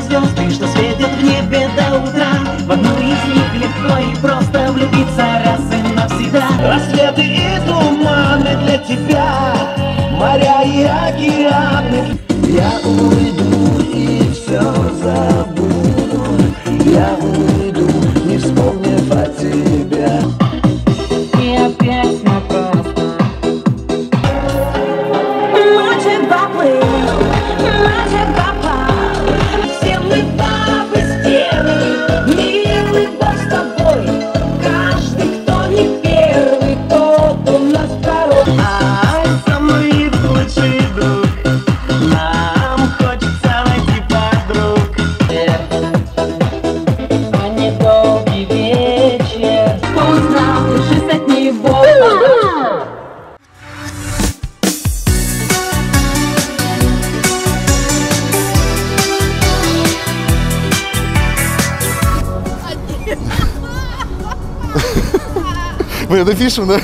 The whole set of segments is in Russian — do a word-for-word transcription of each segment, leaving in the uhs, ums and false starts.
звезды, что светят в небе до утра. В одну из них легко и просто влюбиться раз и навсегда. Рассветы и туманы для тебя, моря и океаны. Я уйду и все забуду. Я уйду, не вспомнив о тебе. И опять на просто. Ночи поплыл, ночи попал. Все мы бабы стервы, милый Бог с тобой. Каждый, кто не первый, тот у нас второй. Ай, самый лучший друг. Нам хочется найти подруг. А недолгий вечер узнал жизнь от него. Мы это пишем, да?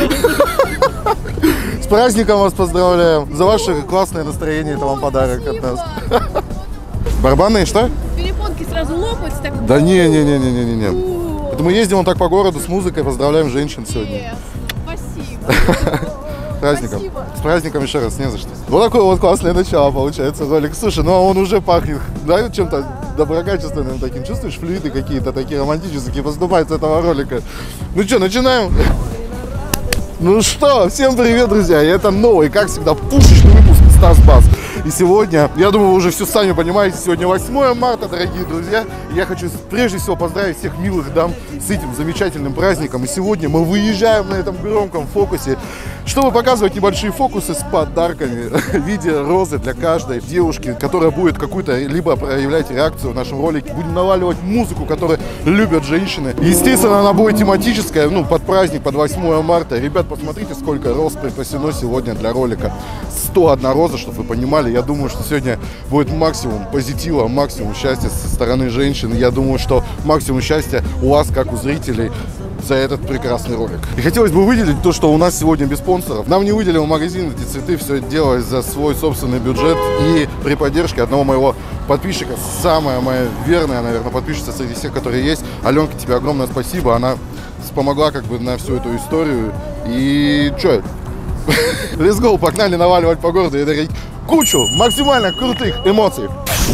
С праздником вас поздравляем. За ваше классное настроение, это вам подарок от нас. Барабанные что? Перепонки сразу лопаются. Так... Да не, не, не, не, не, не, не. Это мы ездим вот так по городу с музыкой, поздравляем женщин сегодня. Спасибо. С праздником. Спасибо. С праздником еще раз, не за что. Вот такое вот классное начало получается, ролик. Слушай, ну он уже пахнет, да, чем-то доброкачественным таким. Чувствуешь, флюиды какие-то такие романтические поступают с этого ролика. Ну что, начинаем? Ну что, всем привет, друзья! И это новый, как всегда, пушечный выпуск Стас Бас. И сегодня, я думаю, вы уже все сами понимаете, сегодня восьмое марта, дорогие друзья. И я хочу прежде всего поздравить всех милых дам с этим замечательным праздником. И сегодня мы выезжаем на этом громком фокусе, чтобы показывать небольшие фокусы с подарками в виде розы для каждой девушки, которая будет какую-то, либо проявлять реакцию в нашем ролике. Будем наваливать музыку, которую любят женщины. Естественно, она будет тематическая, ну, под праздник, под восьмое марта. Ребят, посмотрите, сколько роз припасено сегодня для ролика. сто одна роза, чтобы вы понимали. Я думаю, что сегодня будет максимум позитива, максимум счастья со стороны женщин. Я думаю, что максимум счастья у вас, как у зрителей, за этот прекрасный ролик. И хотелось бы выделить то, что у нас сегодня без спонсоров. Нам не выделил магазин эти цветы, все это делалось за свой собственный бюджет и при поддержке одного моего подписчика, самая моя верная, наверное, подписчица среди всех, которые есть. Аленка, тебе огромное спасибо, она помогла как бы на всю эту историю. И что? Let's go, погнали наваливать по городу и дарить кучу максимально крутых эмоций.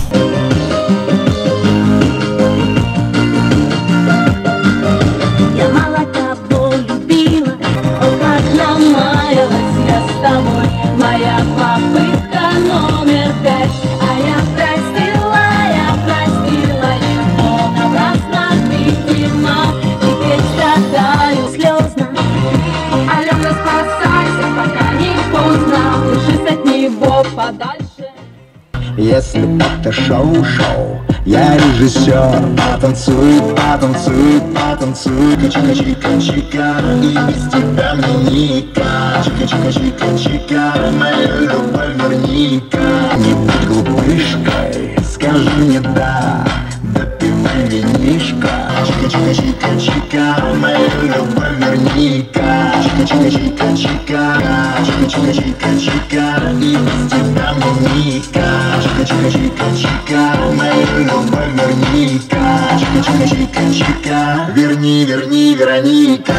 Я мало кого любила, о, как намаялась я с тобой. Моя попытка номер пять, а я простила, я простила его напрасно, видимо. Теперь страдаю слезно. Алена, спасайся, пока не поздно, держись от него подальше. Если это шоу-шоу, я режиссер. Потанцуй, потанцуй, потанцуй, чика-чика-чика, и без тебя мне никак. Чика-чика-чика-чика, мою любовь верника. Не будь глупышкой, скажи мне да, допивай винишко. Чика-чика-чика-чика, мою любовь верника. Чика-чика-чика-чика, чика-чика-чика-чика, и без тебя мне никак. Чика-чика-чика-чика, мою любовь верника. Чика-чика-чика-чика, верни, верни, Вероника.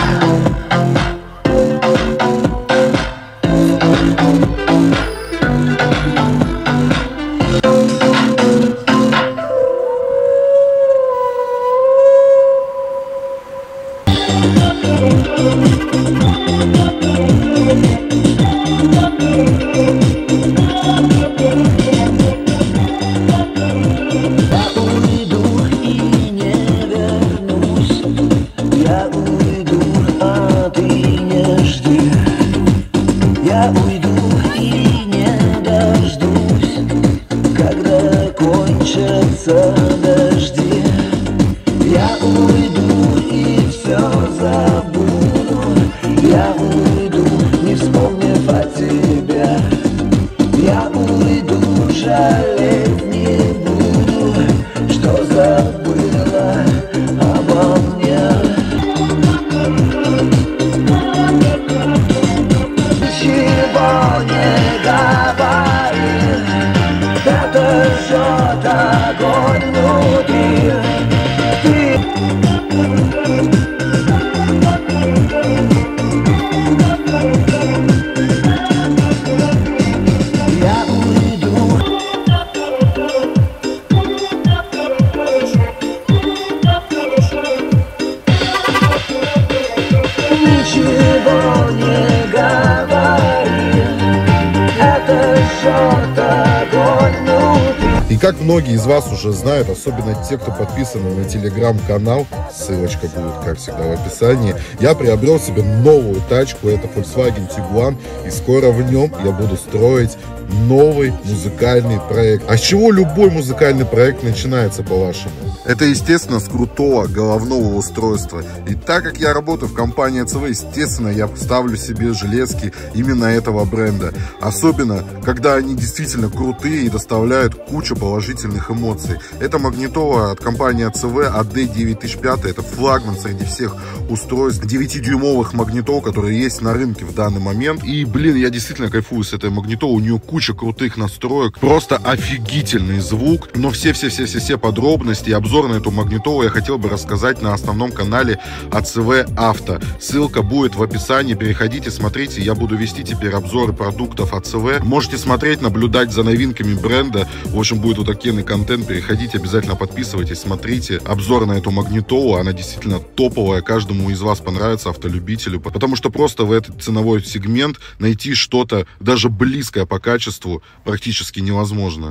Я уйду и не дождусь, когда кончатся дожди. Я уйду и все забуду. Я уйду, не вспомнив о тебе. Я уйду, жалеть не буду, что забыла обо мне. Чего не говори, это все жжет огонь внутри. Ты... Я уйду. Ничего не говори, это жжет огонь внутри. И как многие из вас уже знают, особенно те, кто подписаны на телеграм-канал, ссылочка будет, как всегда, в описании, я приобрел себе новую тачку, это Volkswagen Tiguan, и скоро в нем я буду строить новый музыкальный проект. А с чего любой музыкальный проект начинается, по-вашему? Это, естественно, с крутого головного устройства. И так как я работаю в компании эй си ви, естественно, я ставлю себе железки именно этого бренда. Особенно, когда они действительно крутые и доставляют кучу положительных эмоций. Это магнитола от компании эй си ви эй ди девять тысяч пять. Это флагман среди всех устройств девятидюймовых магнитол, которые есть на рынке в данный момент. И, блин, я действительно кайфую с этой магнитолой. У нее куча крутых настроек. Просто офигительный звук. Но все-все-все-все подробности и обзор на эту магнитолу я хотел бы рассказать на основном канале эй си ви Авто. Ссылка будет в описании. Переходите, смотрите. Я буду вести теперь обзоры продуктов эй си ви. Можете смотреть, наблюдать за новинками бренда. В общем, будет вот такой контент. Переходите, обязательно подписывайтесь, смотрите обзор на эту магнитолу. Она действительно топовая. Каждому из вас понравится, автолюбителю. Потому что просто в этот ценовой сегмент найти что-то даже близкое по качеству практически невозможно.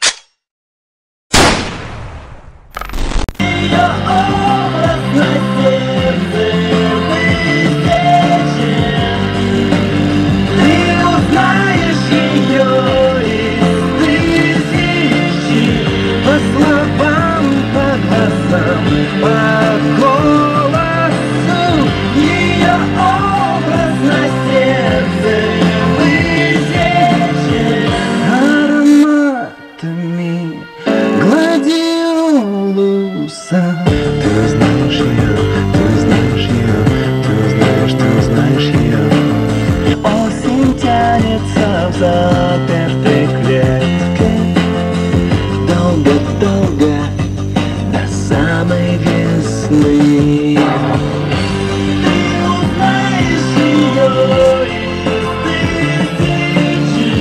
Запертой клетке долго-долго до самой весны. Ты узнаешь ее из тысячи.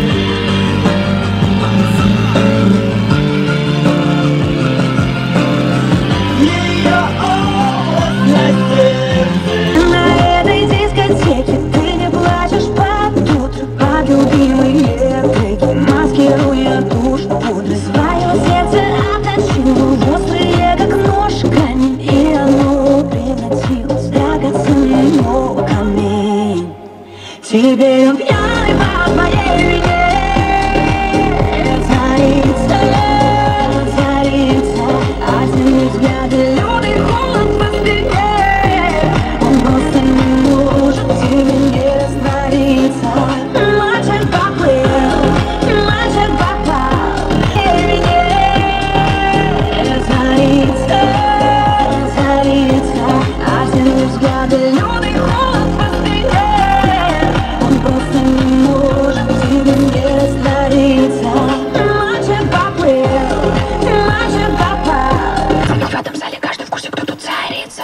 Ее образ на сердце. На этой дискотеке ты не плачешь под утро, под любимые треки, маскируя душу пудрой. Свое сердце отточил в острые, как нож, камень, и оно превратилось в драгоценный камень. Теперь он пьяный по моей вине. Царица, царица, а с ним взгляды лютый холод по спине. Он просто не может тебе не раствориться. Мальчик поплыл, мальчик попал в вине. Царица, царица, а с ним взгляды лютый холод по спине. Он просто не может тебе не раствориться. Мальчик поплыл, мальчик попал. В этом зале каждый в курсе, кто тут царица.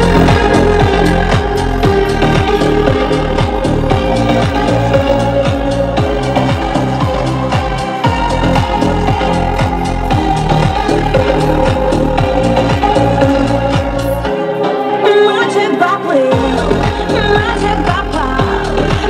Мальчик поплыл, мальчик попал.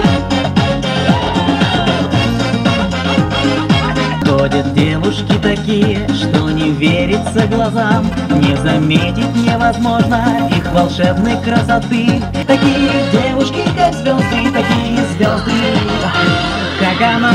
Ходят девушки такие, что не верится глазам. Не заметить невозможно их волшебной красоты. Такие девушки, как звезды, такие звезды, как она.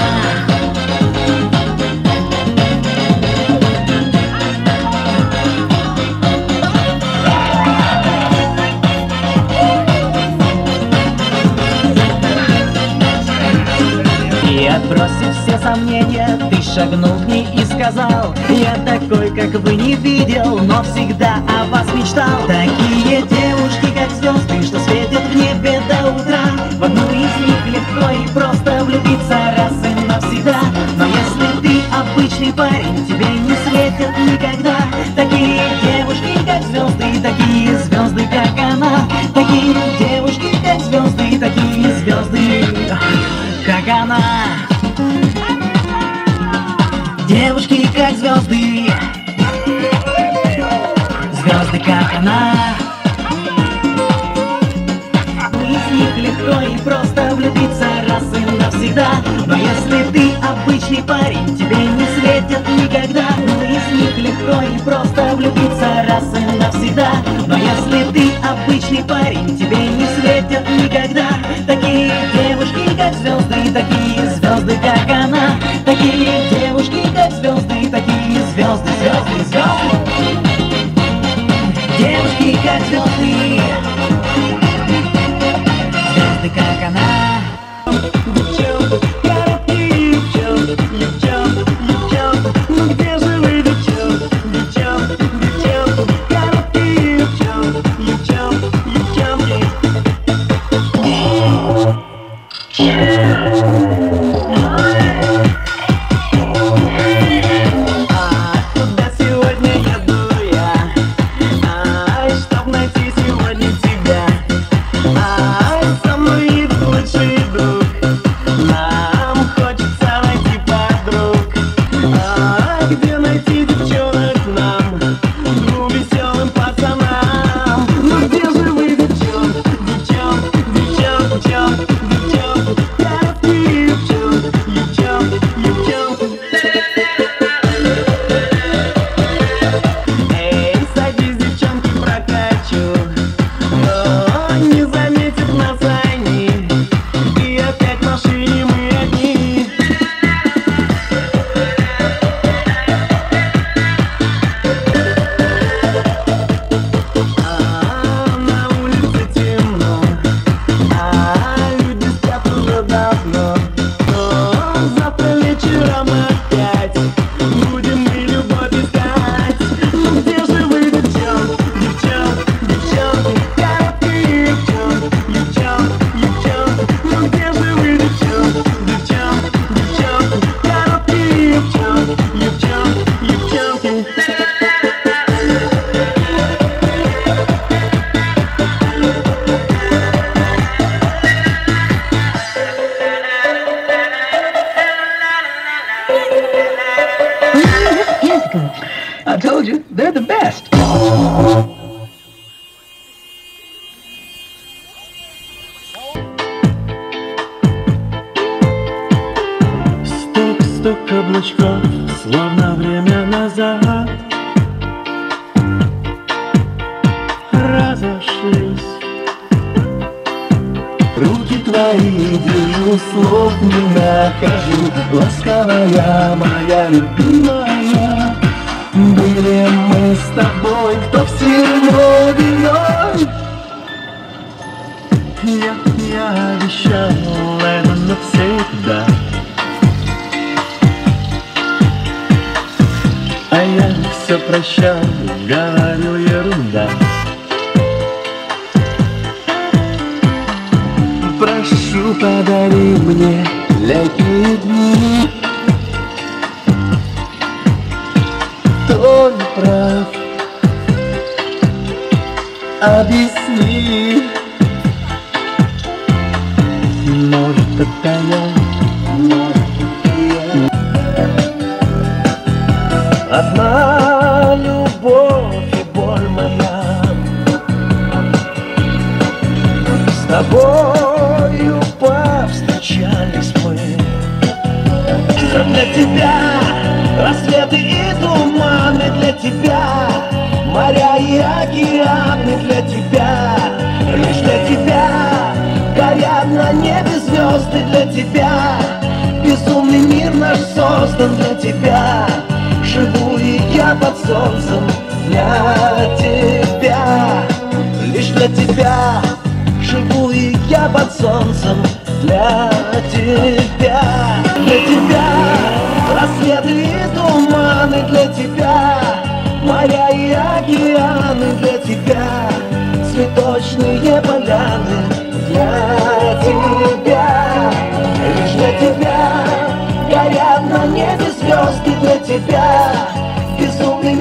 И отбросив все сомнения, ты шагнул к ней и сказал: я такой, как вы, не видел, но всегда о вас мечтал. Такие девушки, как звезды, что светят в небе до утра. В одну из них легко и просто влюбиться раз и навсегда. Но если ты обычный парень, тебе не светит никогда. Такие девушки, как звезды, такие звезды, как она. Такие девушки, как звезды, такие звезды, как она. Девушки, как звезды, звезды, как она. Из них легко и просто влюбиться раз и навсегда. Но если ты обычный парень, тебе не светят никогда. Но из них легко и просто влюбиться раз и навсегда. Но если ты обычный парень, тебе не светят никогда. Такие девушки, как звезды, такие звезды, как она. Такие девушки, как звезды, такие звезды, звезды, звезды. Девушки, как звезды, звезды, как она. Девчонки, девчонки, девчонки, девчонки, ну где же вы, девчонки, девчонки, девчонки, короткие девчонки, девчонки, девчонки. А куда сегодня еду я? Ай, чтоб найти сегодня тебя. Ай, со мной идет лучший друг. Нам хочется найти подруг. Ай, где найти девчонок нам, двум веселым пацанам? Ну где же вы, девчонки, девчонки, девчонки, девчонки, девчонки, короткие девчонки, девчонки, девчонки. Эй, садись, девчонки, прокачу, но не заметят нас они, и опять в машине мы одни. А на улице темно, а люди спят уже давно. Но завтра вечером опять будем мы любовь искать. Ну где же вы, девчонки, девчонки, девчонки, короткие девчонки, девчонки, девчонки. Ну где же вы, девчонки, девчонки, девчонки, короткие девчонки, девчонки, девчонки. I told you, they're the best. Стук-стук каблучков, словно время назад. Разошлись. Руки твои держу, слов не нахожу. Ласковая моя любимая, были мы с тобой, кто всего виной. Я, я обещал это навсегда, а я все прощал, говорил ерунда. Прошу, подари мне летние дни. Кто не прав, объясни. Может, это я, может, это я. Одна любовь и боль моя, с тобою повстречались мы. Все для тебя, рассветы и туманы для тебя, моря и океаны для тебя, лишь для тебя горят на небе звезды для тебя. Безумный мир наш создан для тебя, живу и я под солнцем для тебя, лишь для тебя. Живу и я под солнцем для тебя, для тебя. Рассветы и туманы для тебя, моря и океаны для тебя, цветочные поляны для тебя, лишь для тебя горят на небе звезды для тебя. Безумный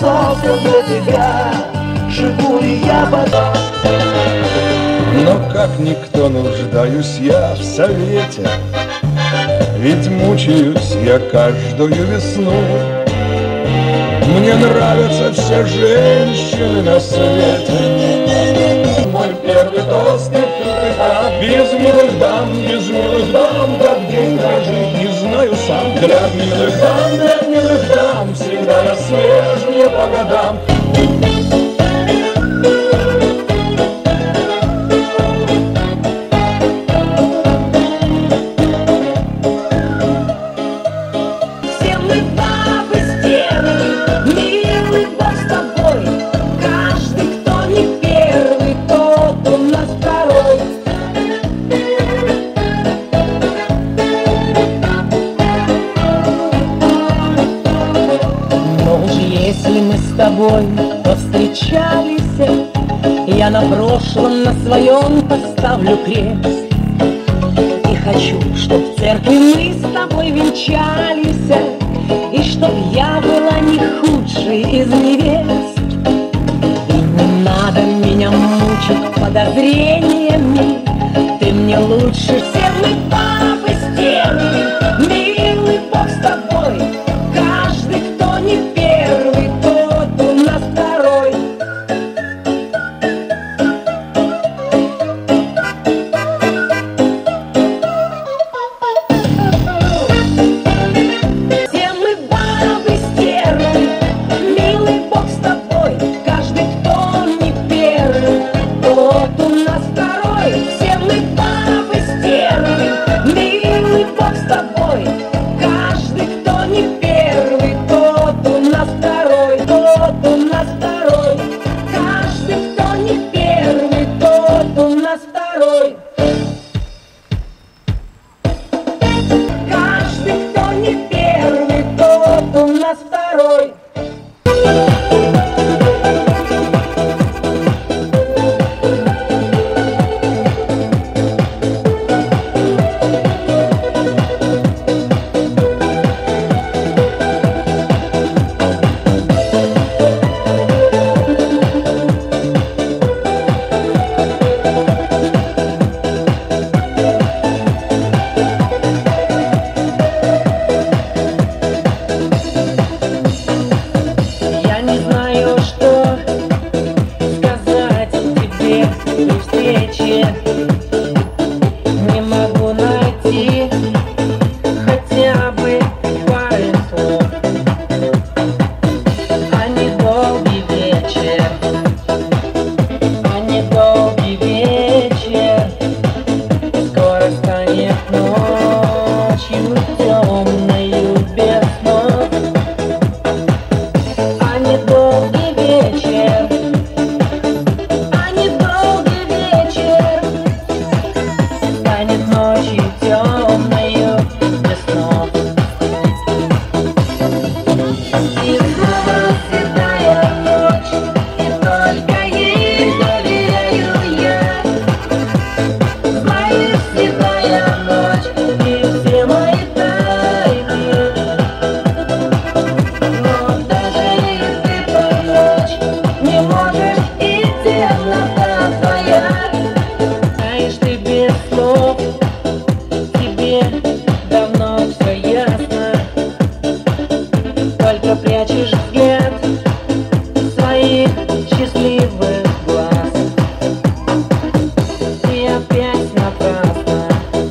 создан для тебя. Живу ли я потом? Но как никто нуждаюсь я в совете, ведь мучаюсь я каждую весну. Мне нравятся все женщины на свете. Мой первый тост — без милых дам, без милых дам, как день прожить не знаю сам. Для милых дам, для милых дам всегда я свеж мне по годам. Повстречались, я на прошлом на своем поставлю крест. И хочу, чтоб в церкви мы с тобой венчались, и чтоб я была не худшей из невест. И не надо меня мучить подозрениями, ты мне лучше всех, мы папы стервы. Милый Бог с тобой, каждый, кто не первый, тот у нас второй. Все мы бабы стервы, милый Бог с тобой, каждый, кто не первый, тот у нас второй. Все мы бабы стервы, милый Бог с тобой, каждый, кто не первый, тот у нас второй, тот у нас второй. Каждый, кто не первый, тот у нас второй. Каждый, кто не первый, тот у нас второй. Я не знаю, что сказать тебе при встрече. Не могу найти хотя бы пары слов. А недолгий вечер, а недолгий вечер скоро станет ночью темною без снов. А недолгий вечер, а недолгий вечер станет ночью темною без снов. И снова седая ночь, и только ей доверяю я. Знаешь, седая ночь, и все мои тайны. Но даже если помочь не можешь, и темнота твоя. Знаешь, ты без слов, тебе давно все ясно. Только прячешь взгляд своих счастливых глаз. И опять напрасно,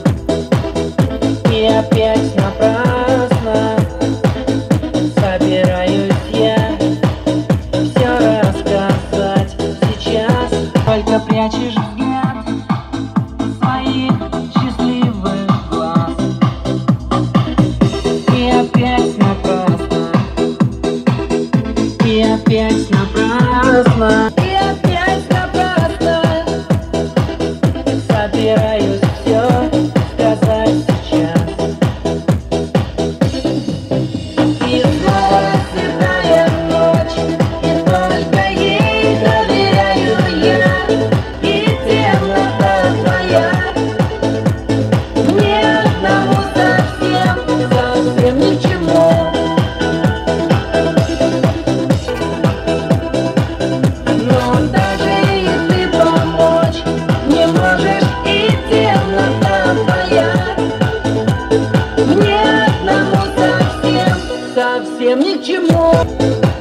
и опять напрасно собираюсь я все рассказать сейчас. Только прячешь взгляд своих счастливых глаз. И опять напрасно, и опять напрасно, и опять напрасно собираюсь все сказать сейчас. И снова седая ночь, и только ей доверяю я. И темнота твоя, ни одному совсем, совсем ничему. ни к чему.